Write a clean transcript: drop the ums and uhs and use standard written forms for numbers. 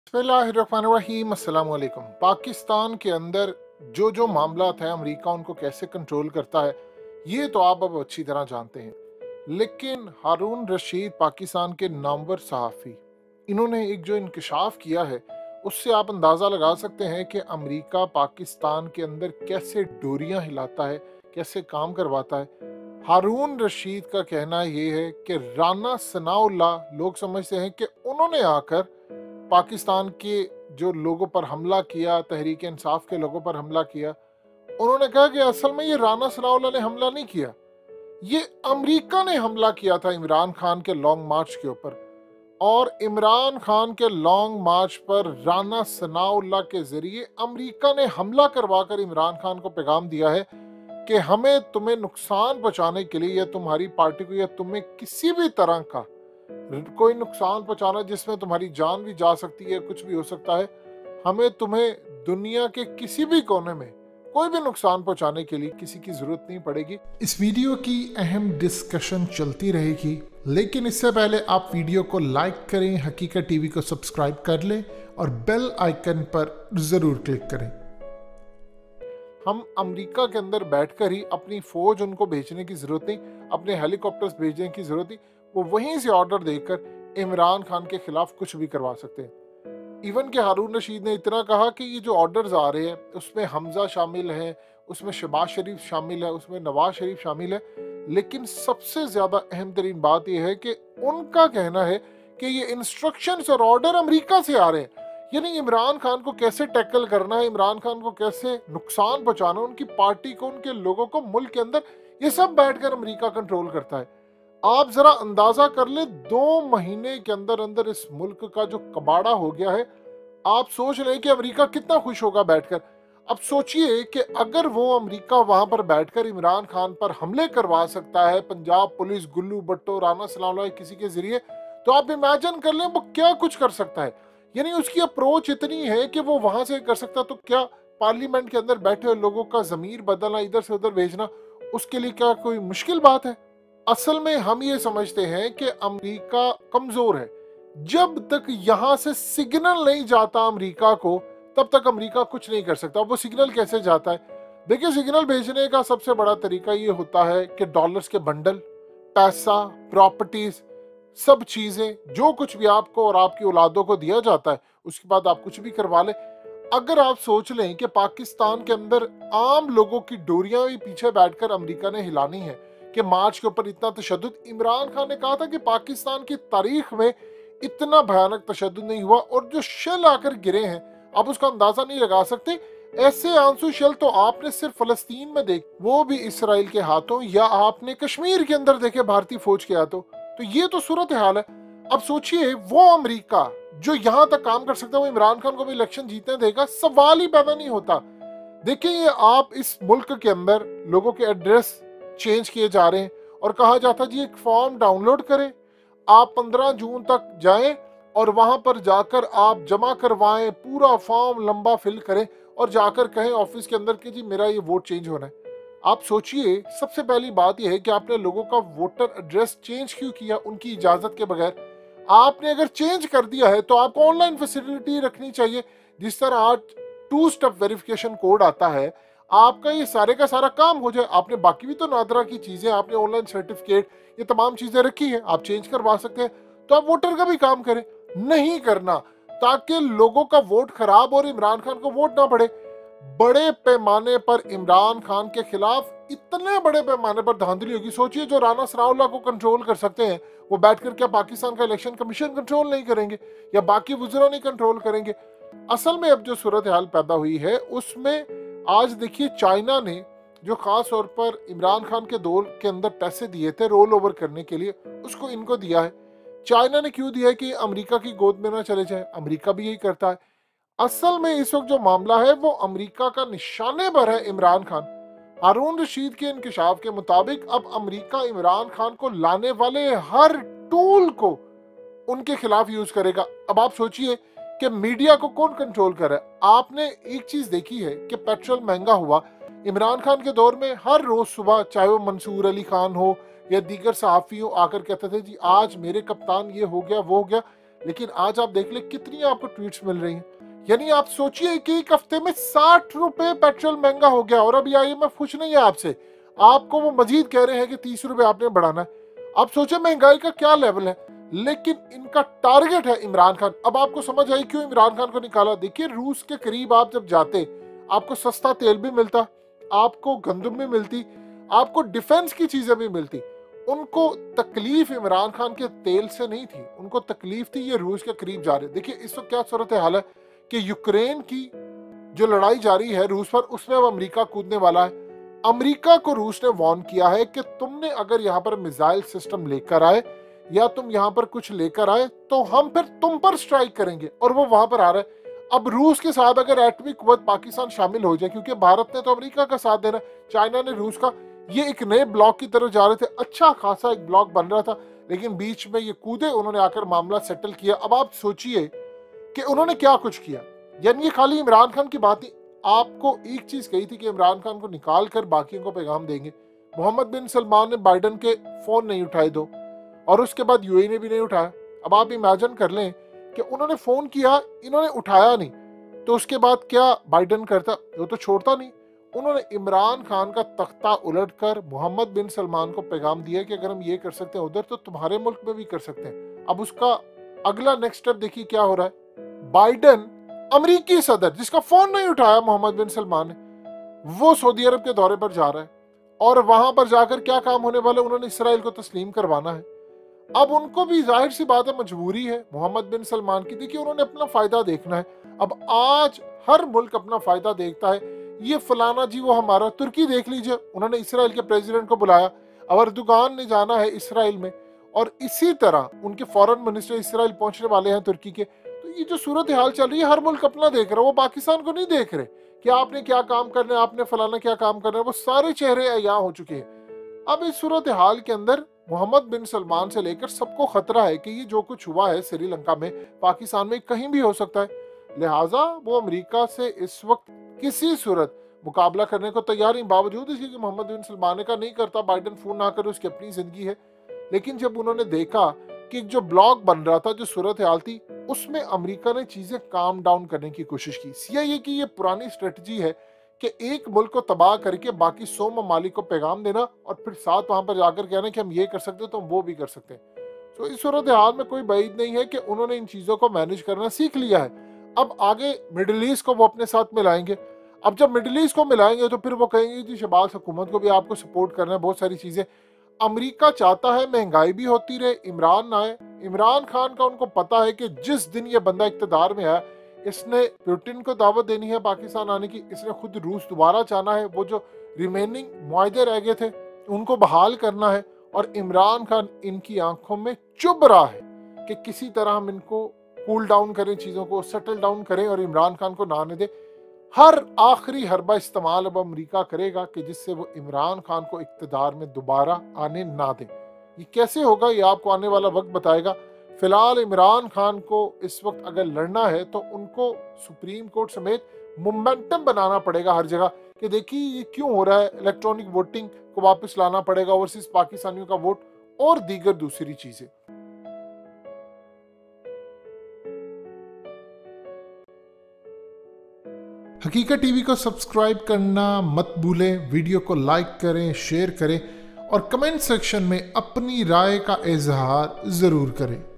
बिस्मिल्लाहिर्रहमानिर्रहीम। अस्सलाम वालेकुम। पाकिस्तान के अंदर जो जो मामला है अमेरिका उनको कैसे कंट्रोल करता है ये तो आप अब अच्छी तरह जानते हैं, लेकिन हारून रशीद पाकिस्तान के नामवर सहाफ़ी, इन्होंने एक जो इंकशाफ किया है उससे आप अंदाज़ा लगा सकते हैं कि अमेरिका पाकिस्तान के अंदर कैसे डोरियां हिलाता है, कैसे काम करवाता है। हारून रशीद का कहना ये है कि राना सनाउल्लाह, लोग समझते हैं कि उन्होंने आकर पाकिस्तान के जो लोगों पर हमला किया, तहरीक इंसाफ के लोगों पर हमला किया। उन्होंने कहा कि असल में ये राना सनाउल्लाह ने हमला नहीं किया, ये अमेरिका ने हमला किया था इमरान खान के लॉन्ग मार्च के ऊपर। और इमरान खान के लॉन्ग मार्च पर राना सनाउल्लाह के जरिए अमेरिका ने हमला करवाकर इमरान खान को पैगाम दिया है कि हमें तुम्हें नुकसान पहुंचाने के लिए या तुम्हारी पार्टी को या तुम्हें किसी भी तरह का कोई नुकसान पहुंचाना जिसमें तुम्हारी जान भी जा सकती है, कुछ भी हो सकता है, हमें तुम्हें दुनिया के किसी भी कोने में कोई भी नुकसान पहुंचाने के लिए किसी की जरूरत नहीं पड़ेगी। इस वीडियो की अहम डिस्कशन चलती रहेगी, लेकिन इससे पहले आप वीडियो को लाइक करें, हकीकत टीवी को सब्सक्राइब कर लें और बेल आइकन पर जरूर क्लिक करें। हम अमेरिका के अंदर बैठकर ही अपनी फौज उनको भेजने की जरूरत नहीं, अपने हेलीकॉप्टर्स भेजने की जरूरत नहीं, वो वहीं से ऑर्डर देकर इमरान खान के खिलाफ कुछ भी करवा सकते हैं। इवन के हारून रशीद ने इतना कहा कि ये जो ऑर्डर्स आ रहे हैं उसमें हमजा शामिल है, उसमें शहबाज शरीफ शामिल है, उसमें नवाज शरीफ शामिल है, लेकिन सबसे ज्यादा अहम तरीन बात यह है कि उनका कहना है कि ये इंस्ट्रक्शंस और ऑर्डर अमेरिका से आ रहे हैं। यानी इमरान खान को कैसे टैकल करना है, इमरान खान को कैसे नुकसान पहुंचाना, उनकी पार्टी को, उनके लोगों को मुल्क के अंदर, ये सब बैठकर अमेरिका कंट्रोल करता है। आप जरा अंदाजा कर ले, 2 महीने के अंदर अंदर इस मुल्क का जो कबाड़ा हो गया है, आप सोच रहे कि अमेरिका कितना खुश होगा बैठकर। अब सोचिए कि अगर वो अमेरिका वहां पर बैठकर इमरान खान पर हमले करवा सकता है, पंजाब पुलिस, गुल्लू भट्टो, राना सनाउल्लाह किसी के जरिए, तो आप इमेजिन कर लें वो क्या कुछ कर सकता है। यानी उसकी अप्रोच इतनी है कि वो वहां से कर सकता, तो क्या पार्लियामेंट के अंदर बैठे हुए लोगों का जमीर बदलना, इधर से उधर भेजना, उसके लिए क्या कोई मुश्किल बात है? असल में हम ये समझते हैं कि अमेरिका कमजोर है। जब तक यहां से सिग्नल नहीं जाता अमेरिका को, तब तक अमेरिका कुछ नहीं कर सकता। वो सिग्नल कैसे जाता है? देखिए, सिग्नल भेजने का सबसे बड़ा तरीका ये होता है कि डॉलर्स के बंडल, पैसा, प्रॉपर्टीज, सब चीजें, जो कुछ भी आपको और आपकी औलादों को दिया जाता है, उसके बाद आप कुछ भी करवा लें। अगर आप सोच लें कि पाकिस्तान के अंदर आम लोगों की डोरियां भी पीछे बैठकर अमेरिका ने हिलानी है कि मार्च के ऊपर इतना तशद्दुद, इमरान खान ने कहा था कि पाकिस्तान की तारीख में इतना भयानक तशद्दुद नहीं हुआ, और जो शेल आकर गिरे हैं आप उसका अंदाजा नहीं लगा सकते। ऐसे आंसू शेल तो आपने सिर्फ फलस्तीन में देखे, वो भी इसराइल के हाथों, या आपने कश्मीर के अंदर देखे भारतीय फौज के हाथों। तो ये तो सूरत हाल है। अब सोचिए, वो अमेरिका जो यहां तक काम कर सकता है, वो इमरान खान को भी इलेक्शन जीतने देगा? सवाल ही पैदा नहीं होता। देखिए, ये आप इस मुल्क के अंदर लोगों के एड्रेस चेंज किए जा रहे हैं और कहा जाता है जी एक फॉर्म डाउनलोड करें, आप 15 जून तक जाएं और वहां पर जाकर आप जमा करवाएं, पूरा फॉर्म लंबा फिल करें और जाकर कहें ऑफिस के अंदर कि जी मेरा ये वोट चेंज होना है। आप सोचिए, सबसे पहली बात यह है कि आपने लोगों का वोटर एड्रेस चेंज क्यों किया उनकी इजाजत के बगैर? आपने अगर चेंज कर दिया है तो आपको ऑनलाइन फैसिलिटी रखनी चाहिए। जिस तरह आज 2 स्टेप वेरिफिकेशन कोड आता है, आपका ये सारे का सारा काम हो जाए। आपने बाकी भी तो नादरा की चीजें, आपने ऑनलाइन सर्टिफिकेट, ये तमाम चीजें रखी है, आप चेंज करवा सकते हैं, तो आप वोटर का भी काम करें। नहीं करना, ताकि लोगों का वोट खराब और इमरान खान को वोट ना पड़े। बड़े पैमाने पर इमरान खान के खिलाफ इतने बड़े पैमाने पर धांधली होगी। सोचिए, जो राना सनाउल्लाह को कंट्रोल कर सकते हैं, वो बैठकर क्या पाकिस्तान का इलेक्शन कमीशन कंट्रोल नहीं करेंगे या बाकी वुज़रा नहीं कंट्रोल करेंगे? असल में अब जो सूरत हाल पैदा हुई है उसमें आज देखिए, चाइना ने जो खास तौर पर इमरान खान के दौर के अंदर पैसे दिए थे रोल ओवर करने के लिए, उसको इनको दिया है। चाइना ने क्यों दिया है? कि अमेरिका की गोद में ना चले जाए। अमेरिका भी यही करता है। असल में इस वक्त जो मामला है वो अमेरिका का निशाने पर है इमरान खान। हारून रशीद के इंकशाफ के मुताबिक अब अमेरिका इमरान खान को लाने वाले हर टूल को उनके खिलाफ यूज करेगा। अब आप सोचिए कि मीडिया को कौन कंट्रोल कर रहा है? आपने एक चीज देखी है कि पेट्रोल महंगा हुआ। इमरान खान के दौर में हर रोज सुबह, चाहे वो मंसूर अली खान हो या दीगर सहाफी हो, आकर कहते थे जी आज मेरे कप्तान ये हो गया वो हो गया। लेकिन आज आप देख ले कितनी आपको ट्वीट्स मिल रही हैं। यानी आप सोचिए कि एक हफ्ते में 60 रुपए पेट्रोल महंगा हो गया, और अभी IMF खुश नहीं है आपसे, आपको वो मजीद कह रहे हैं कि 30 रुपए आपने बढ़ाना है। आप सोचे महंगाई का क्या लेवल है, लेकिन इनका टारगेट है इमरान खान। अब आपको समझ आई क्यों इमरान खान को निकाला। देखिए, रूस के करीब आप जब जाते, आपको सस्ता तेल भी मिलता, आपको गंदम भी मिलती, आपको डिफेंस की चीजें भी मिलती। उनको तकलीफ इमरान खान के तेल से नहीं थी, उनको तकलीफ थी ये रूस के करीब जा रहे। देखिए इस वक्त क्या सूरत हाल है कि यूक्रेन की जो लड़ाई जारी है रूस पर, उसमें अब अमेरिका कूदने वाला है। अमेरिका को रूस ने वार्न किया है कि तुमने अगर यहाँ पर मिसाइल सिस्टम लेकर आए या तुम यहाँ पर कुछ लेकर आए तो हम फिर तुम पर स्ट्राइक करेंगे, और वो वहां पर आ रहा है। अब रूस के साथ अगर एटमी कुव्वत पाकिस्तान शामिल हो जाए, क्योंकि भारत ने तो अमेरिका का साथ देना, चाइना ने रूस का, ये एक नए ब्लॉक की तरफ जा रहे थे। अच्छा खासा एक ब्लॉक बन रहा था, लेकिन बीच में ये कूदे, उन्होंने आकर मामला सेटल किया। अब आप सोचिए कि उन्होंने क्या कुछ किया। यानी ये खाली इमरान खान की बात ही, आपको एक चीज कही थी कि इमरान खान को निकाल कर बाकियों को पैगाम देंगे। मोहम्मद बिन सलमान ने बाइडन के फोन नहीं उठाए दो, और उसके बाद UAE ने भी नहीं उठाया। अब आप इमेजिन कर लें कि उन्होंने फोन किया, इन्होंने उठाया नहीं, तो उसके बाद क्या बाइडन करता? वो तो छोड़ता नहीं। उन्होंने इमरान खान का तख्ता उलटकर मोहम्मद बिन सलमान को पैगाम दिया कि अगर हम ये कर सकते हैं उधर, तो तुम्हारे मुल्क में भी कर सकते हैं। अब उसका अगला नेक्स्ट स्टेप देखिए क्या हो रहा है। बाइडन, अमेरिकी सदर जिसका फोन नहीं उठाया मोहम्मद बिन सलमान ने, वो सऊदी अरब के दौरे पर जा रहा है, और वहां पर जाकर क्या काम होने वाला, उन्होंने इसराइल को तस्लीम करवाना है। अब उनको भी जाहिर सी बात है, मजबूरी है मोहम्मद बिन सलमान की। देखिए उन्होंने अपना फायदा देखना है। अब आज हर मुल्क अपना फायदा देखता है, ये फलाना जी वो हमारा। तुर्की देख लीजिए, उन्होंने इसराइल के प्रेसिडेंट को बुलाया, अब अर्दोगान ने जाना है इसराइल में, और इसी तरह उनके फॉरेन मिनिस्टर इसराइल पहुंचने वाले हैं तुर्की के। तो ये जो सूरत हाल चल रही है, हर मुल्क अपना देख रहा है, वो पाकिस्तान को नहीं देख रहे कि आपने क्या काम करना है, आपने फलाना क्या काम करना है। वो सारे चेहरे अयां हो चुके हैं। अब इस सूरत हाल के अंदर मोहम्मद बिन सलमान से लेकर सबको खतरा है कि ये जो कुछ हुआ है श्रीलंका में, पाकिस्तान में कहीं भी हो सकता है। लिहाजा वो अमेरिका से इस वक्त किसी सूरत मुकाबला करने को तैयार नहीं, बावजूद इसके कि मोहम्मद बिन सलमान ने कहा नहीं करता, बाइडन फोन ना करे, उसकी अपनी जिंदगी है। लेकिन जब उन्होंने देखा कि जो ब्लॉक बन रहा था, जो सूरत हाल थी, उसमें अमेरिका ने चीजें काम डाउन करने की कोशिश की। CIA की ये पुरानी स्ट्रेटजी है कि एक मुल्क को तबाह करके बाकी 100 ममालिक को पैगाम देना, और फिर साथ वहां पर जाकर कहना कि हम ये कर सकते हैं तो हम वो भी कर सकते हैं। तो इस सूरत हाल में कोई बात नहीं है कि उन्होंने इन चीजों को मैनेज करना सीख लिया है। अब आगे मिडिल ईस्ट को वो अपने साथ मिलाएंगे। अब जब मिडिल ईस्ट को मिलाएंगे तो फिर वो कहेंगे जी शहबाज हुकूमत को भी आपको सपोर्ट करना है, बहुत सारी चीजें। अमेरिका चाहता है महंगाई भी होती रहे, इमरान ना आए। इमरान खान का उनको पता है कि जिस दिन ये बंदा इक्तदार में आया, इसने पुतिन को दावत देनी है पाकिस्तान आने की, इसने खुद रूस दोबारा चाहना है, वो जो रिमेनिंग मुआहदे रह गए थे उनको बहाल करना है। और इमरान खान इनकी आंखों में चुभ रहा है कि किसी तरह हम इनको कूल डाउन करें, चीज़ों को सेटल डाउन करें और इमरान खान को ना आने दें। हर आखिरी हरबा इस्तेमाल अब अमेरिका करेगा कि जिससे वो इमरान खान को इक्तदार में दोबारा आने ना दें। ये कैसे होगा, ये आपको आने वाला वक्त बताएगा। फिलहाल इमरान खान को इस वक्त अगर लड़ना है तो उनको सुप्रीम कोर्ट समेत मोमेंटम बनाना पड़ेगा हर जगह कि देखिए ये क्यों हो रहा है, इलेक्ट्रॉनिक वोटिंग को वापस लाना पड़ेगा, ओवरसीज पाकिस्तानियों का वोट और दीगर दूसरी चीजें। हकीकत टीवी को सब्सक्राइब करना मत भूलें, वीडियो को लाइक करें, शेयर करें और कमेंट सेक्शन में अपनी राय का इजहार जरूर करें।